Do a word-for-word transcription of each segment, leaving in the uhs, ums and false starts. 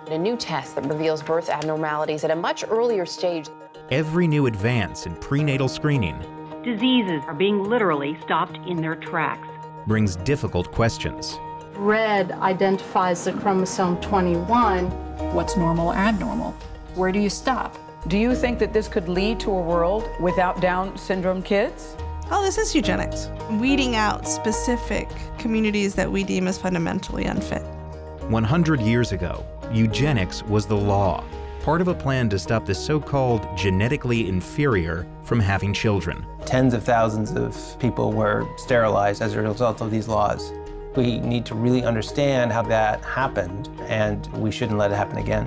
A new test that reveals birth abnormalities at a much earlier stage. Every new advance in prenatal screening diseases are being literally stopped in their tracks. Brings difficult questions. Red identifies the chromosome twenty-one. What's normal or abnormal? Where do you stop? Do you think that this could lead to a world without Down syndrome kids? Oh, this is eugenics. Weeding out specific communities that we deem as fundamentally unfit. one hundred years ago, eugenics was the law, part of a plan to stop the so-called genetically inferior from having children. Tens of thousands of people were sterilized as a result of these laws. We need to really understand how that happened, and we shouldn't let it happen again.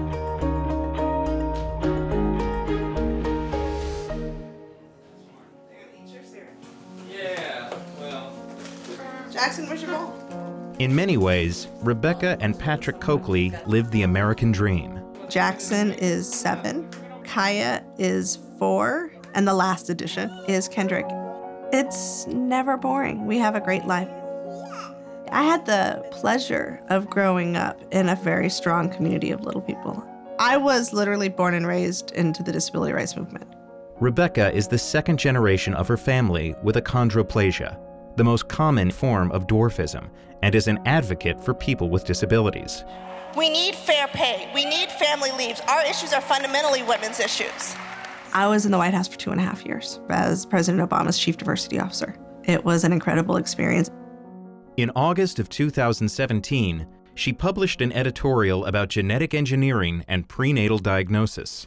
Yeah, well. Jackson, where's your ball? In many ways, Rebecca and Patrick Coakley lived the American dream. Jackson is seven, Kaya is four, and the last addition is Kendrick. It's never boring. We have a great life. I had the pleasure of growing up in a very strong community of little people. I was literally born and raised into the disability rights movement. Rebecca is the second generation of her family with achondroplasia, the most common form of dwarfism, and is an advocate for people with disabilities. We need fair pay. We need family leaves. Our issues are fundamentally women's issues. I was in the White House for two and a half years as President Obama's chief diversity officer. It was an incredible experience. In August of two thousand seventeen, she published an editorial about genetic engineering and prenatal diagnosis.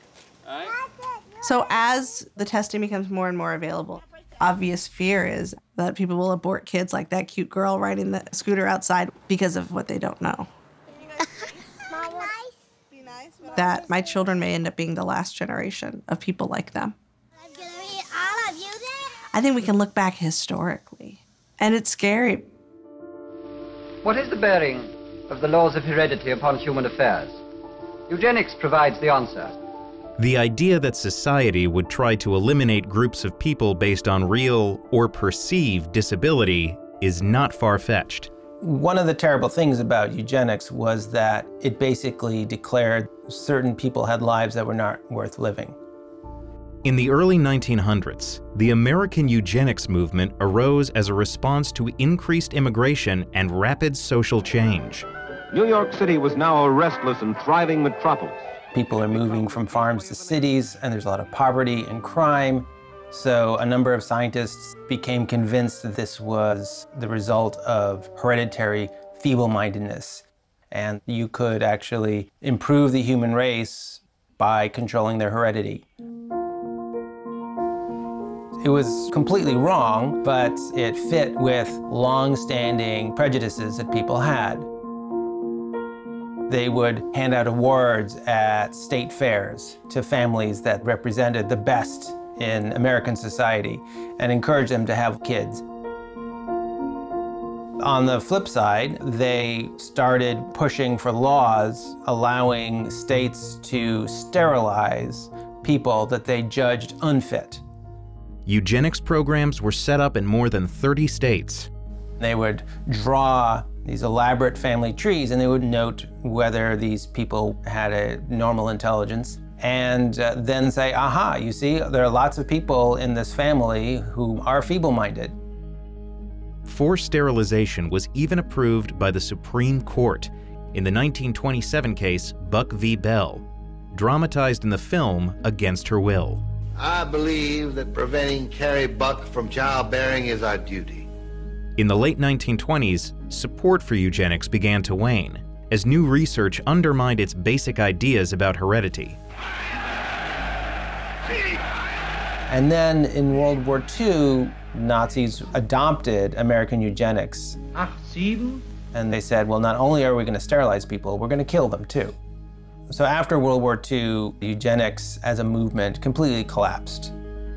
So as the testing becomes more and more available, obvious fear is that people will abort kids like that cute girl riding the scooter outside because of what they don't know. That my children may end up being the last generation of people like them. I think we can look back historically, and it's scary. What is the bearing of the laws of heredity upon human affairs? Eugenics provides the answer. The idea that society would try to eliminate groups of people based on real or perceived disability is not far-fetched. One of the terrible things about eugenics was that it basically declared certain people had lives that were not worth living. In the early nineteen hundreds, the American eugenics movement arose as a response to increased immigration and rapid social change. New York City was now a restless and thriving metropolis. People are moving from farms to cities, and there's a lot of poverty and crime. So a number of scientists became convinced that this was the result of hereditary feeble-mindedness, and you could actually improve the human race by controlling their heredity. It was completely wrong, but it fit with long-standing prejudices that people had. They would hand out awards at state fairs to families that represented the best in American society and encourage them to have kids. On the flip side, they started pushing for laws allowing states to sterilize people that they judged unfit. Eugenics programs were set up in more than thirty states. They would draw these elaborate family trees, and they would note whether these people had a normal intelligence, and uh, then say, aha, you see, there are lots of people in this family who are feeble-minded. Forced sterilization was even approved by the Supreme Court in the nineteen twenty-seven case Buck v. Bell, dramatized in the film Against Her Will. I believe that preventing Carrie Buck from childbearing is our duty. In the late nineteen twenties, support for eugenics began to wane as new research undermined its basic ideas about heredity. And then in World War Two, Nazis adopted American eugenics. And they said, well, not only are we going to sterilize people, we're going to kill them too. So after World War Two, eugenics as a movement completely collapsed.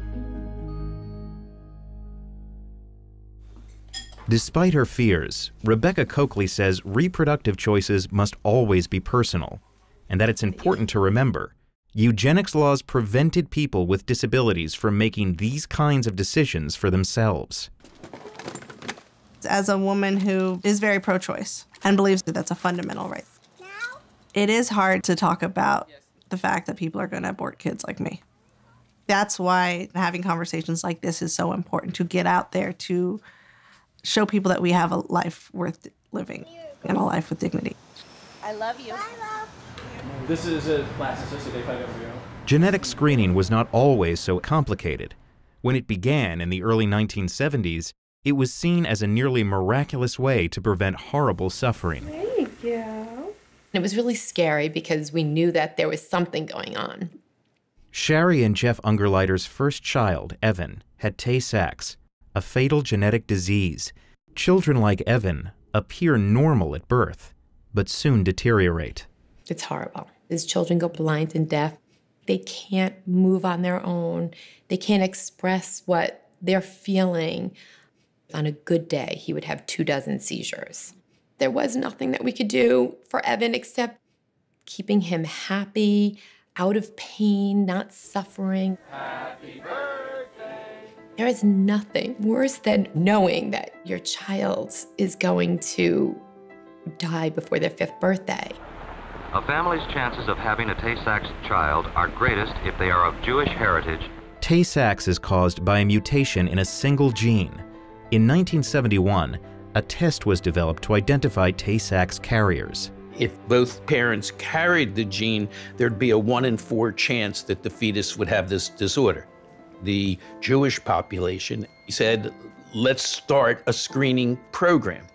Despite her fears, Rebecca Coakley says reproductive choices must always be personal, and that it's important to remember eugenics laws prevented people with disabilities from making these kinds of decisions for themselves. As a woman who is very pro-choice and believes that that's a fundamental right, It is hard to talk about the fact that people are going to abort kids like me. That's why having conversations like this is so important, to get out there, to show people that we have a life worth living and a life with dignity. I love you. This is a last associate five embryo. Genetic screening was not always so complicated. When it began in the early nineteen seventies, it was seen as a nearly miraculous way to prevent horrible suffering. There you go. It was really scary because we knew that there was something going on. Shari and Jeff Ungerleider's first child, Evan, had Tay-Sachs, a fatal genetic disease. Children like Evan appear normal at birth, but soon deteriorate. It's horrible. His children go blind and deaf. They can't move on their own. They can't express what they're feeling. On a good day, he would have two dozen seizures. There was nothing that we could do for Evan except keeping him happy, out of pain, not suffering. Happy birthday. There is nothing worse than knowing that your child is going to die before their fifth birthday. A family's chances of having a Tay-Sachs child are greatest if they are of Jewish heritage. Tay-Sachs is caused by a mutation in a single gene. In nineteen seventy-one, a test was developed to identify Tay-Sachs carriers. If both parents carried the gene, there'd be a one in four chance that the fetus would have this disorder. The Jewish population said, let's start a screening program.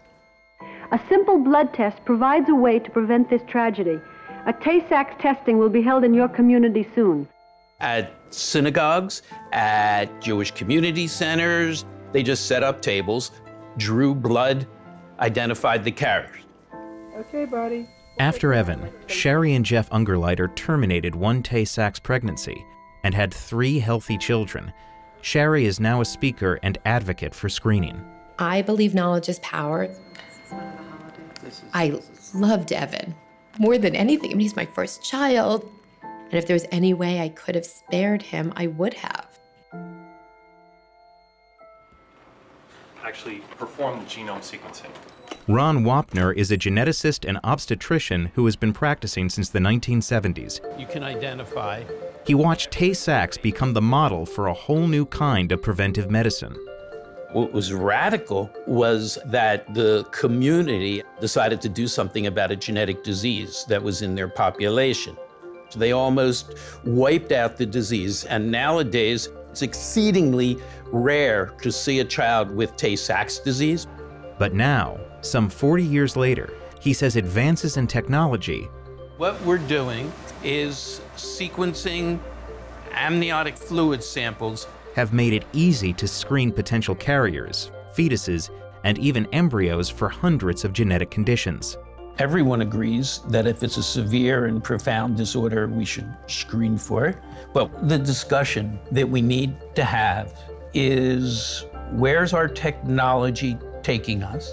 A simple blood test provides a way to prevent this tragedy. A Tay-Sachs testing will be held in your community soon. At synagogues, at Jewish community centers, they just set up tables, drew blood, identified the carriers. Okay, buddy. After Evan, Shari and Jeff Ungerleider terminated one Tay-Sachs pregnancy and had three healthy children. Shari is now a speaker and advocate for screening. I believe knowledge is power. I loved Evan more than anything. I mean, he's my first child. And if there was any way I could have spared him, I would have. Actually perform the genome sequencing. Ron Wapner is a geneticist and obstetrician who has been practicing since the nineteen seventies. You can identify. He watched Tay-Sachs become the model for a whole new kind of preventive medicine. What was radical was that the community decided to do something about a genetic disease that was in their population. So they almost wiped out the disease, and nowadays it's exceedingly rare to see a child with Tay-Sachs disease. But now, some forty years later, he says advances in technology. What we're doing is sequencing amniotic fluid samples have made it easy to screen potential carriers, fetuses, and even embryos for hundreds of genetic conditions. Everyone agrees that if it's a severe and profound disorder, we should screen for it. But the discussion that we need to have is, where's our technology taking us?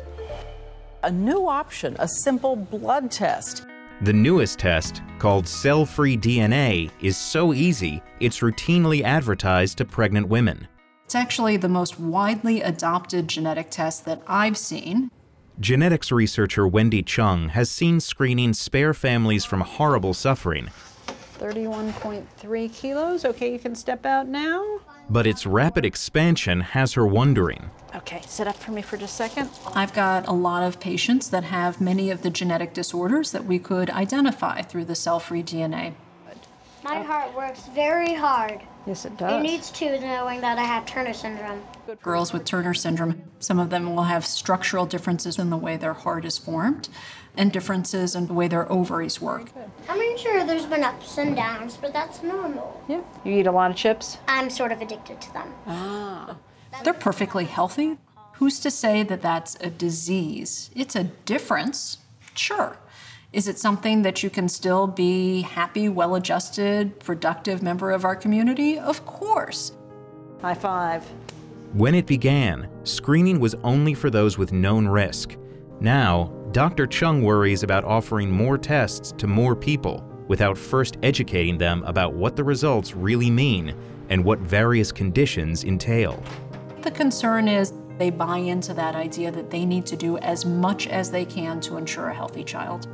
A new option, a simple blood test. The newest test, called cell-free D N A, is so easy, it's routinely advertised to pregnant women. It's actually the most widely adopted genetic test that I've seen. Genetics researcher Wendy Chung has seen screening spare families from horrible suffering. thirty-one point three kilos. Okay, you can step out now. But its rapid expansion has her wondering. Okay, sit up for me for just a second. I've got a lot of patients that have many of the genetic disorders that we could identify through the cell-free D N A. My heart works very hard. Yes, it does. It needs to, knowing that I have Turner syndrome. Girls with Turner syndrome, some of them will have structural differences in the way their heart is formed and differences in the way their ovaries work. I'm pretty sure there's been ups and downs, but that's normal. Yeah. You eat a lot of chips? I'm sort of addicted to them. Ah. They're perfectly healthy. Who's to say that that's a disease? It's a difference, sure. Is it something that you can still be happy, well-adjusted, productive member of our community? Of course. High five. When it began, screening was only for those with known risk. Now, Doctor Chung worries about offering more tests to more people without first educating them about what the results really mean and what various conditions entail. The concern is they buy into that idea that they need to do as much as they can to ensure a healthy child.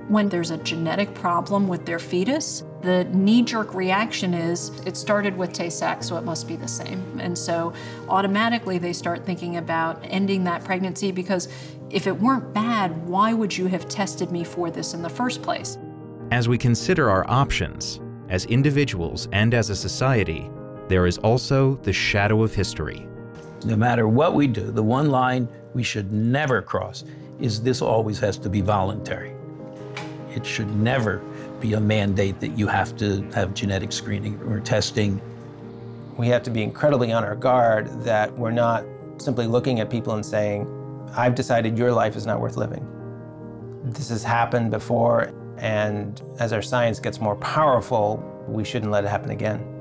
When there's a genetic problem with their fetus, the knee-jerk reaction is, it started with Tay-Sachs, so it must be the same. And so automatically they start thinking about ending that pregnancy, because if it weren't bad, why would you have tested me for this in the first place? As we consider our options, as individuals and as a society, there is also the shadow of history. No matter what we do, the one line we should never cross is this always has to be voluntary. It should never be a mandate that you have to have genetic screening or testing. We have to be incredibly on our guard that we're not simply looking at people and saying, I've decided your life is not worth living. This has happened before, and as our science gets more powerful, we shouldn't let it happen again.